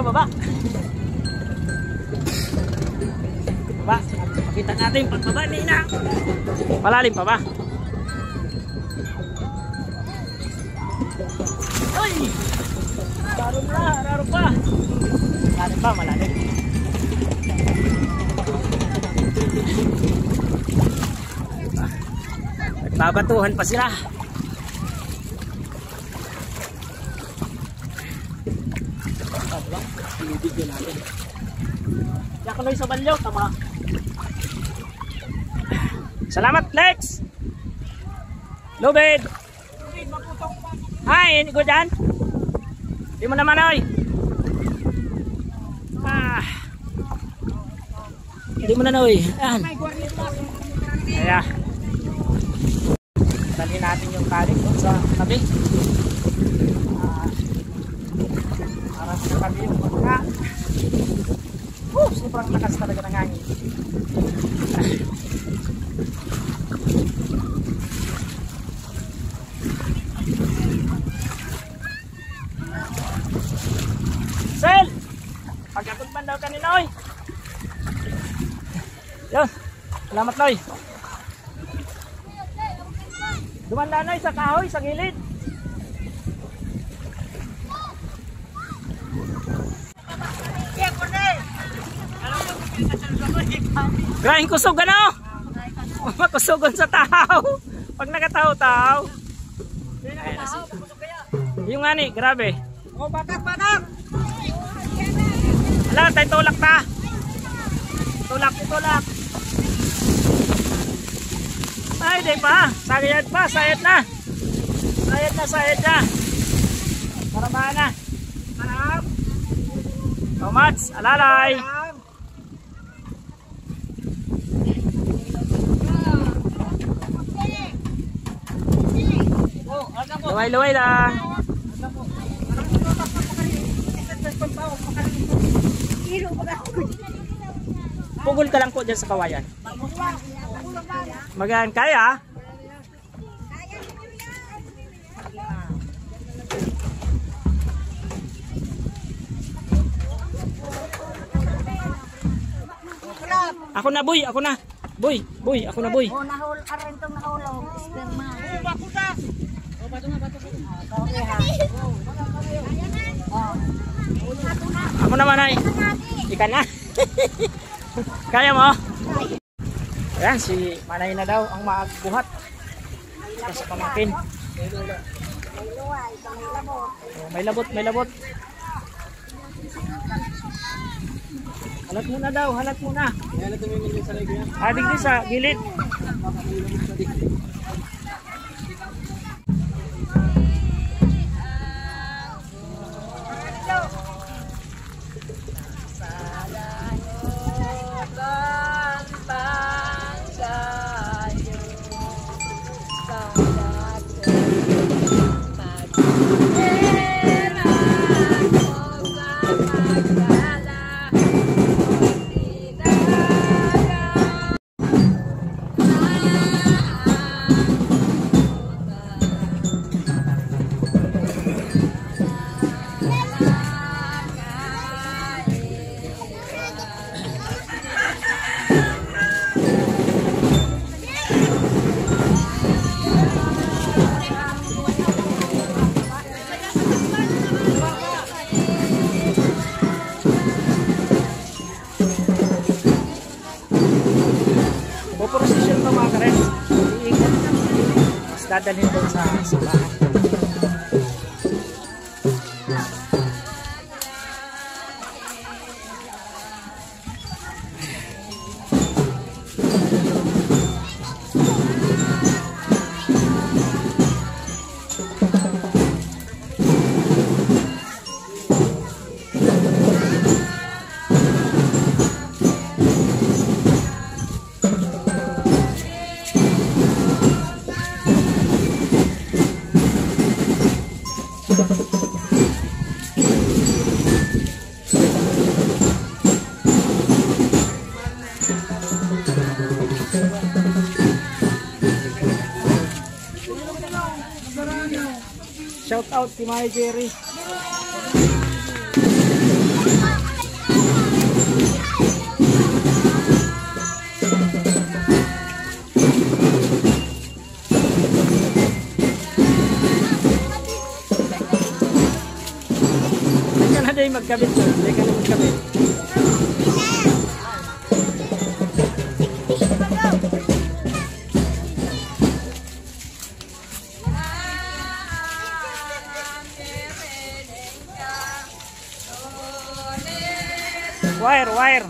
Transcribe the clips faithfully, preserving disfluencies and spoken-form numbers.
daw, baba. Baba. Pakita natin pagbaba ni Ina. Malalim pa ba? Ay! Malalim na, raro pa. Malalim pa, malalim. Nagbabatuhan pa sila. Video natin. Diyan ka lang sa balyo, tama. Salamat, Lex. Lubid. Hi, hindi ko dyan. Hindi mo naman, oy. Ah. Hindi mo na, oy. Ayan. Kaya. Dali natin yung kalit sa tabi. Ah. Para sa tabi yung pagka. Uh, sobrang lakas talaga ng hangin. Sel! Pagkakot man daw kanina, oy. Yun. Salamat, Noy. Dumanda, Noy, sa kahoy, sa gilid. Grahing kusog, ano? Makusugon sa tao. Pag nakataw-taw. Yung nga ni, grabe. Oh, batak, batak! Alam, tayo tulak ta. Tulak, tulak. Ay, di pa. Sayad pa, sayad na. Sayad na, sayad na. Marabahan na. Marap. Tomats, alalay. Luway-luway lang. Pugol ka lang po dyan sa kawayan. Magaan kaya. Ako na, boy, ako na. Boy, boy, ako na, boy. Oh, nahul, arin tong nahulog. Sperma. Oh, bato na. Oh, bato na, bato na. Oh, Ako naman, ay. Ikan na. Kaya mo? Ayan, si Manay na daw ang maagbuhat. Sa pamangkin. Oh, may labot, may labot. Halat muna daw, halat muna. Halat tumimili sa lagi yan. Adik din sa gilid. Puprosesyon ito mga kares. Iikot. Mas dadalhin doon sa simbahan. Shout out si Maya Jerry. magkabit sir. Hindi ka na magkabit. Wire, wire.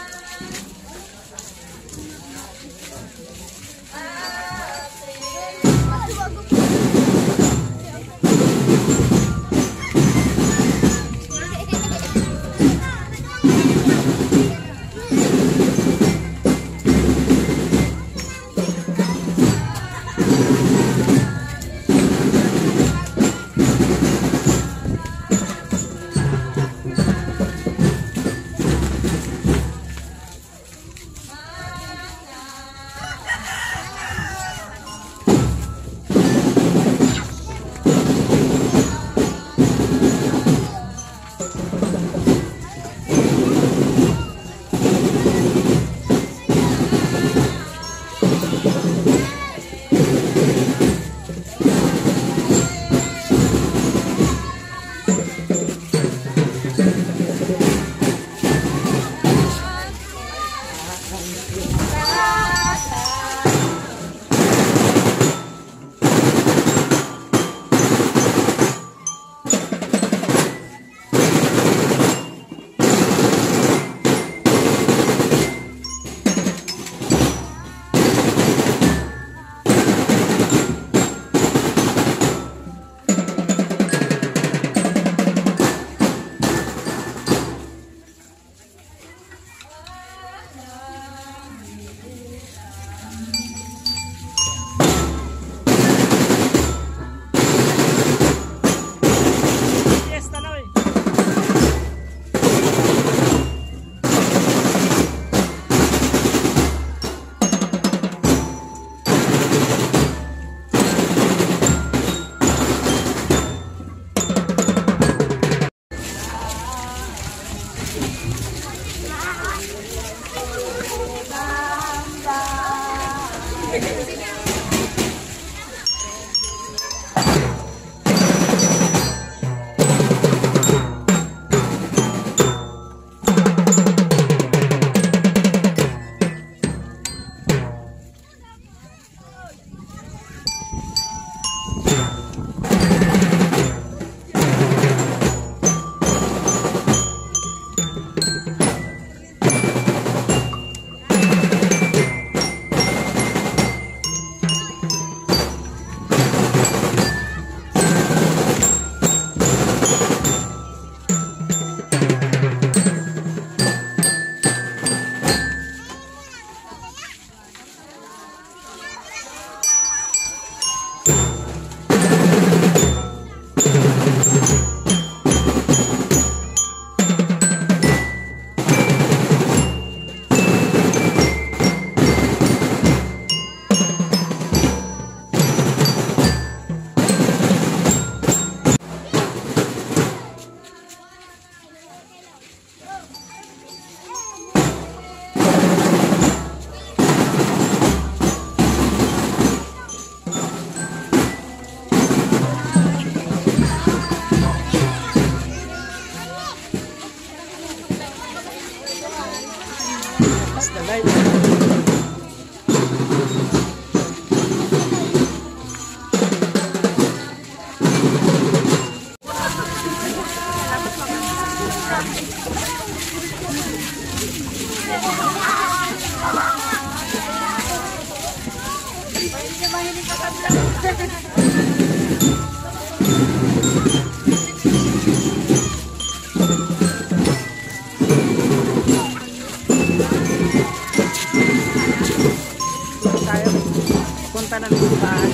Punta ng lupahan.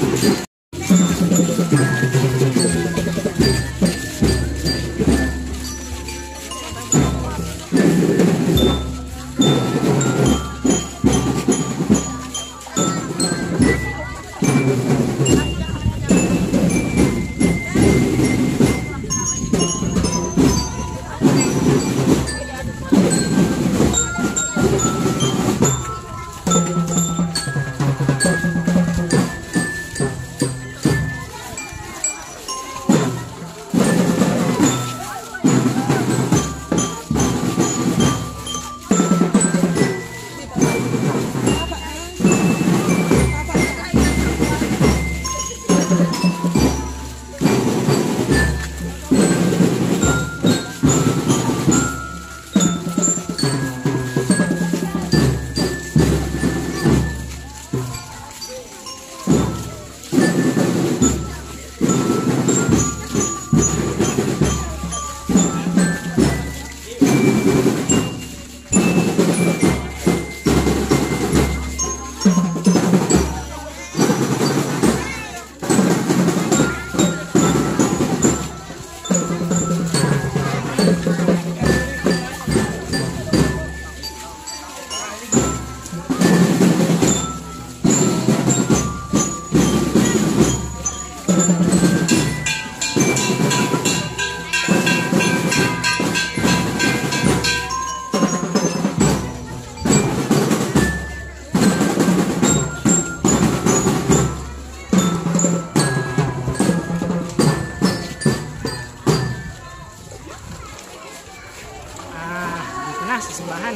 na sa simbahan.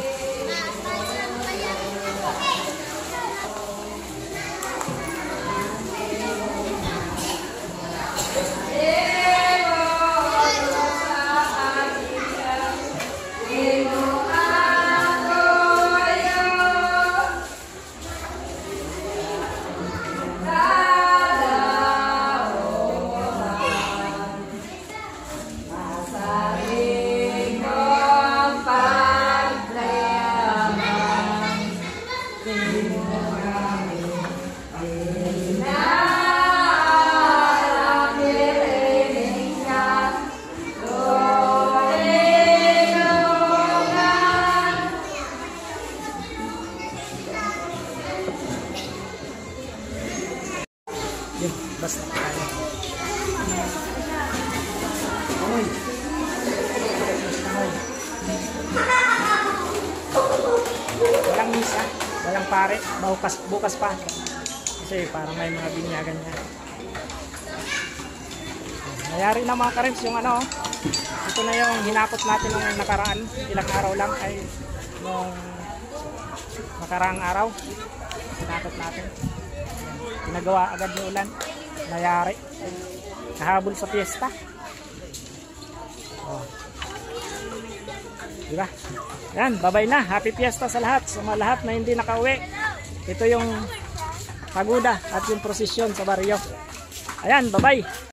Yun, basta tayo. Oy. Oy. Walang misa, walang pare, bukas, bukas pa. Kasi parang may mga binyagan niya. Nangyari na mga karems yung ano, ito na yung hinakot natin nung nakaraan, ilang araw lang ay nung nakaraang araw, hinakot natin. Ginagawa agad ni ulan, nangyari, nahabol sa piyesta. Oh. Diba? Yan, bye-bye na. Happy Fiesta sa lahat. Sa mga lahat na hindi nakauwi. Ito yung pagoda at yung prosesyon sa baryo. Ayan, bye-bye.